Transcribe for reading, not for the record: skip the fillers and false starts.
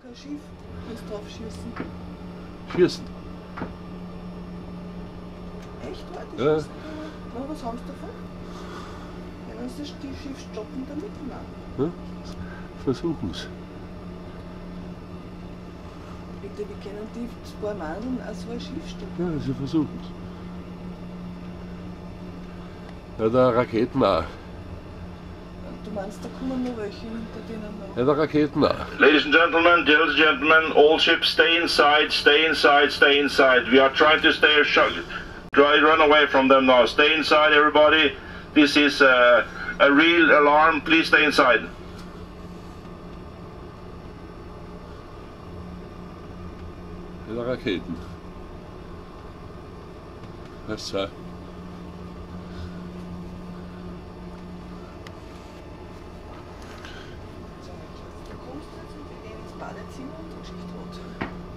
ein Schiff, kannst drauf schießen. Schießen? Echt? Warte, Ja. schießen? Na, was haben sie davon? Können sie das Schiff stoppen damit? Nein. Ja? Versuchen es. Bitte, wie können die zwei Mandeln auch so ein Schiff stoppen? Ja, sie versuchen es. Ja, der Raketen auch. Du meinst, da kommen noch welche hinter denen noch? Ja, der Raketen auch. Ladies and gentlemen, all ships stay inside, stay inside, stay inside. We are trying to stay run away from them now. Stay inside, everybody. This is a real alarm. Please stay inside. Ja, der Raketen. Das ist Da kommst du jetzt ins Badezimmer und dann Schicht rot.